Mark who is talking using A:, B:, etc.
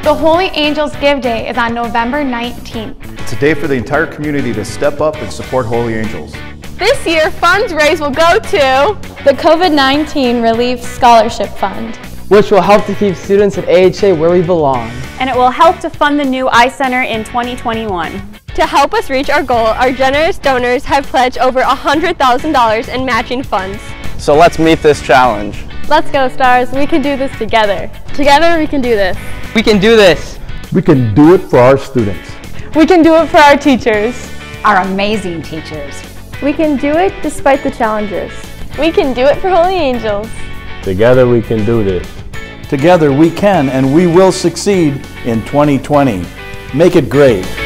A: The Holy Angels Give Day is on November 19th.
B: It's a day for the entire community to step up and support Holy Angels.
C: This year, funds raised will go to
D: the COVID-19 Relief Scholarship Fund,
E: which will help to keep students at AHA where we belong.
F: And it will help to fund the new iCenter in 2021.
C: To help us reach our goal, our generous donors have pledged over $100,000 in matching funds.
G: So let's meet this challenge.
C: Let's go, Stars. We can do this together. Together, we can do this.
E: We can do this.
H: We can do it for our students.
D: We can do it for our teachers.
I: Our amazing teachers.
C: We can do it despite the challenges. We can do it for Holy Angels.
H: Together we can do this.
B: Together we can and we will succeed in 2020. Make it great.